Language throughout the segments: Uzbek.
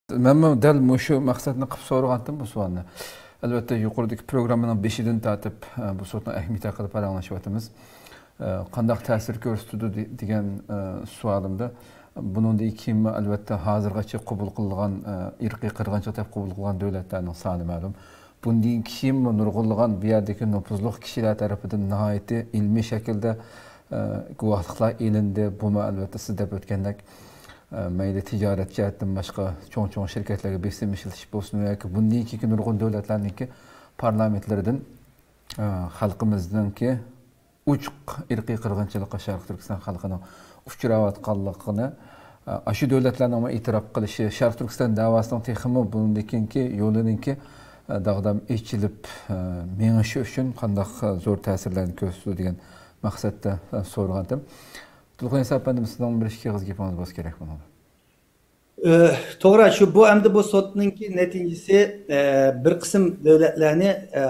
Men dal mushu maqsadni qilib so'ragandim bu savolni. Albatta yuqoridagi programmaning 5-dan tortib bu so'tni ahamiyati haqida paranlashyapmiz. Qanday ta'sir ko'rsatdi degan savolimda buningdan keyin albatta hozirgacha qabul qilingan irqiy qirg'inchilik deb qabul qilingan davlatlarning soni ma'lum. Bundan keyin nurg'unlagan bu yerdagi nufuzli kishilar tarafidan nihoyat ilmiy shaklda guvohliklar elindi. Buni albatta siz deb o'tgandek mayli tijorat jihatdan boshqa cho'ng shirkatlarga besim ishlatish bo'lsin yoki bundan keyin nurg'un davlatlarniki parlamentlaridan xalqimizningki uchuq irqiy qirg'inchilikqa Sharq Turkiston xalqining uchrayotganligini shu davlatlarning e'tirof qilishi Sharq Turkiston davosining texmi bundan keyingi yo'lininki dag'dam echilib mengishi uchun qanday zo'r ta'sirlarni ko'rsatdi degan maqsadda so'ragandim. Tulg'un Esaponim sizdan bir ikki qizga gapimiz bo'lishi kerak buni. To'g'ri, shu bu endi bu sotninki neticesi bir qism davlatlarni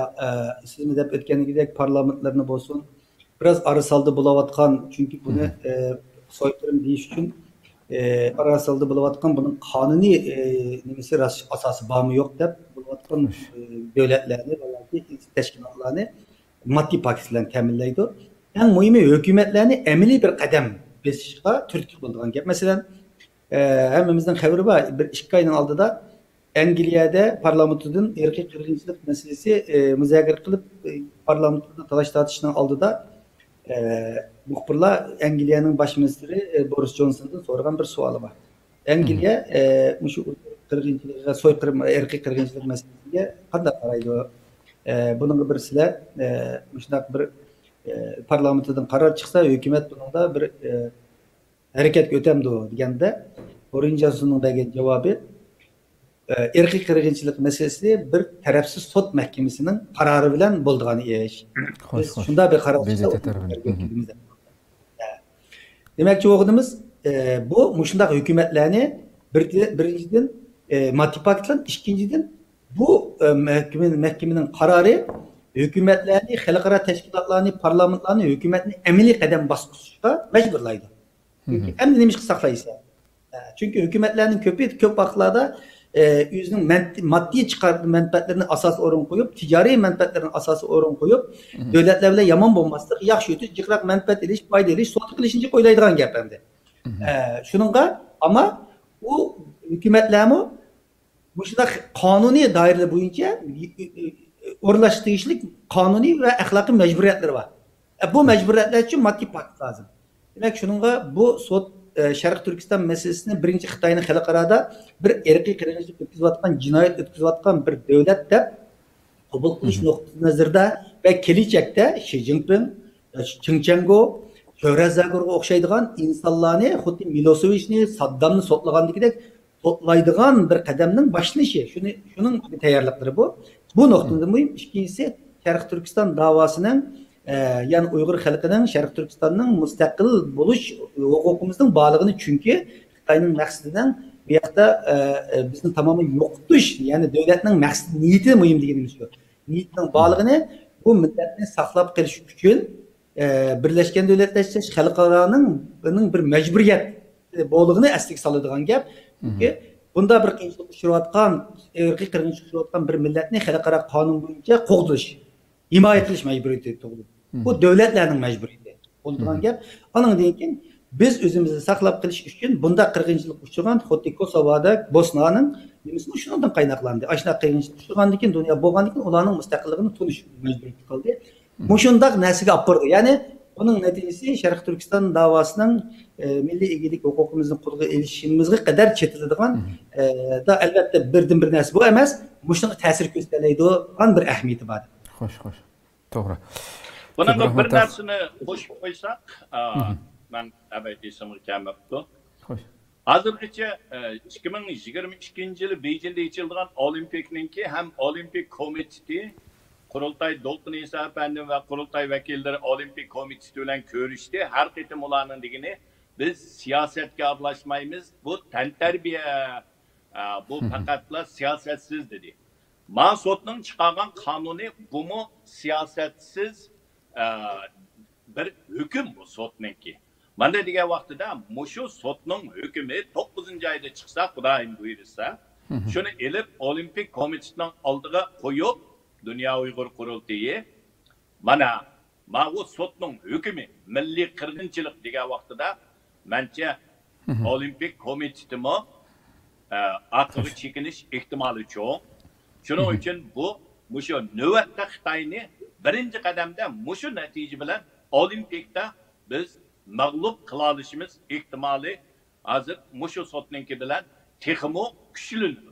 siz deb o'tganingizdak parlamentlarni bo'lsin biraz arasalda bo'layotgan, chunki buni soyqırım deyish uchun arasalda bo'layotgan buning qonuniy nimasi asosi bormi yo'q deb bo'layotgan davlatlarni yoki tashkilotlarni maddi paket bilan ta'minlaydi. En mühimi hükümetlerini emeli bir kadem besişe Türkiye bulduğun gibi. Mesela hemimizden haberi var. Bir iki ayın aldı da Engeliya'da parlamentonun erkek kırgınçılık meselesi müzakere kılıp parlamentoda talaş tartışını aldı da muhbirler Engeliya'nın baş ministeri Boris Johnson'dan sorgan bir sualı var. Engeliya şu kırgınçılık, soykırım, erkek kırgınçılık meselesiyle kadar karaydı. Bunun birisiyle müşnak bir parlamentodan karar çıksa hükümet bunun bir hareket götemdi degende Boris Johnson'un da cevabı erkek kırgınçılık meselesi bir tarafsız sot mahkemesinin kararı bilen bulduğunu iş. Şunda bir karar çıksa demek ki okuduğumuz bu muşundaki hükümetlerini birinciden maddi paketlen, ikinciden bu mahkemenin kararı hükümetlerini, halkara teşkilatlarını, parlamentlerini, hükümetini emeli kadem baskısına mecburlaydı. Çünkü emni neymiş saklayırsa. Çünkü hükümetlerin köp vakılarda yüzünün maddi çıkardığı menfaatlerini asas orun koyup, ticari menfaatlerini asası orun koyup, devletlerle yaman bombastık, yaxşı ötüş, cıkrak menfaat ediş, payda ediş, soğutuk ilişince koyulaydıgan geplendi. Şununla ama bu hükümetlerini bu kanuni daireli boyunca uğurlaştırıcılık kanuni ve ahlaki mecburiyetleri var. Bu mecburiyetler için maddi paket lazım. Demek şununla bu sot Şarkı Türkistan meselesini birinci Xitay'ın halkarada bir erkek kırgınçılık ötküzüvatkan, cinayet ötküzüvatkan bir devlet de kabul kılış noktası nazarda ve gelecekte Xi Jinping, Çingçengo, Şöhret Zagor'a okşaydıgan insanlarını, Huddi Milosevic'ni, Saddam'ını sotlagandaki toplaydıgan bir kademinin başlışı. Şunun bir tayarlıkları bu. Bu noktada mühim. İkincisi Şarkı Türkistan davasının yani Uygur halkının Şarkı Türkistan'ın müstakil buluş hukukumuzun bağlılığını çünkü Xitay'ın maksadinden bir yakta bizim tamamen yoktuş yani devletin maksadi niyeti mühim dediğimiz şu. Niyetinin bağlılığını bu milletini saklap keliş için Birleşken Devletler halkalarının bir mecburiyet bağlılığını eslik salıdığın gap. Çünkü bunda bir kıyımcılık uçuruyatkan, erkek kırgınçlık uçuruyatkan bir milletini halkara kanun boyunca qoğduluş, himayet ediliş mecburiyeti doğdu. Bu devletlerin mecburiyeti olduğundan gap. Onun deyken biz özümüzü saklap kılış için bunda kırgınçılık uçuran Hoti Kosova'da Bosna'nın demisini şundan kaynaklandı. Aşına kırgınçılık uçuran diken dünya boğan diken olanın müstakilliğini tutuş mecburiyeti kaldı. Muşundak nesige apırdı. Yani onun neticesi Şarkı Türkistan davasının milli egelik hukukumuzun kurgu erişimimizge kadar çetildiğin da elbette birden bir nesi bu emez. Muşunun tesir gösterleydi an bir ehmiyeti var. Hoş. Doğru. Bunun bir dersini hoş koysak, ben evet isimli kelmepti. Hazırlıkça 2022 yılı Beijing'de geçirilen Olimpik'ninki hem Olimpik Komitesi Kurultay Dolkun İsa Efendim ve Kurultay vekilleri Olimpik Komitesi ile görüştü. Her ketim olanın digini biz siyasetke arlaşmayımız bu tenterbiye bu fakatla siyasetsiz dedi. Masot'un çıkargan kanuni bu mu siyasetsiz bir hüküm bu sotnunki. Bana diye vaxtıda muşu sotnun hükümü 9. ayda çıksa Kudayım buyurursa Şunu elip Olimpik Komitesining oldiga qo'yib, Dünya Uyg'ur Qurultiyi mana o sotning hukmi milliy qirg'inchilik degan vaqtida mencha Olimpik Komitetimi orqaga chekinish ehtimoli cho'ng. Shuning uchun bu mushu navbatda Xitoyni birinchi qadamda mushu natija bilan Olimpikda biz mag'lub qila olishimiz ehtimoli hozir mushu sotninki bilan texmo kuchlanadi.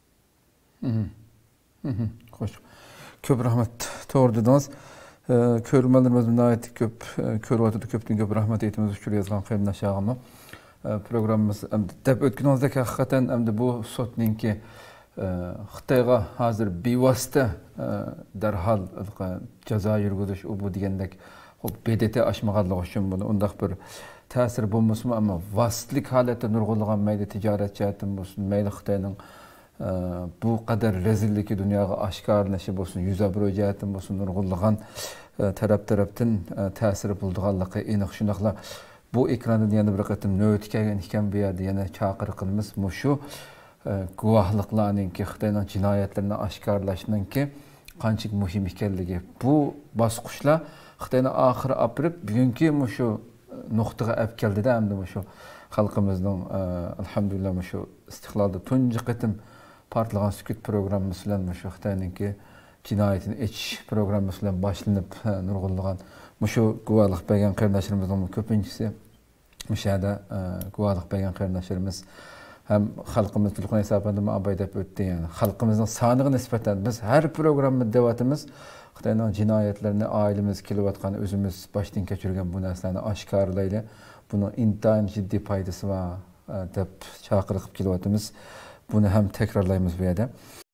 Xo'sh. Ko'p rahmat. To'g'ri dedingiz. Ko'rmalarimiz nihoyatda ko'p ko'ryapti, ko'pdan ko'p rahmat aytamiz shu yozgan qarindoshlarga. Programmamiz deb o'tganimizdek haqiqatan endi bu sotninki Xitoyga hozir bevosita darhol jazo yurgizish bu degandek BDT aşmağanlığı üçün bunu undaq bir ta'sir bo'lmasmi, ammo vositlik holatda nurg'unlagan mayli tijorat jihatdan bo'lsin, mayli Xitoyning bu qadar rezilligi dunyoga oshkorlanishi bo'lsin, yuzabro jihatdan bo'lsin, nurg'unlagan tarafdan ta'sir bo'lganligi aniq. Shundaqla bu ekrandan yana bir qatim navbat kelgan ekan bu yerda yana chaqiriq qilamiz. Shu guvohliklarninki Xitoyning jinoyatlarini oshkorlashninki qancha muhim ekanligi, bu bosqichlar Xitoyni oxiri olib bugungi shu nuqtaga olib keldida, hamda shu xalqimizning alhamdulillah shu istiqlolda tunji qatim portlagan sukut programmasi bilan shu Xitoyninki jinoyatini ichish programmasi bilan boshlanib nurg'unlagan shu guvohlik bergan qarindoshlarimizning ko'pinchisi o'sha yerda guvohlik bergan qarindoshlarimiz ham xalqimiz tulqin hisobida abay deb o'tdi. Yani xalqimizning soniga nisbatan biz har programma devatimiz Xitoyning jinoyatlarini oilamiz kelayotgan, o'zimiz boshdan kechirgan bu narsalarni oshkorlayli. Buni intayin jiddiy foydasi va deb chaqiriq qilib kelyapmiz. Buni ham takrorlaymiz bu yerda.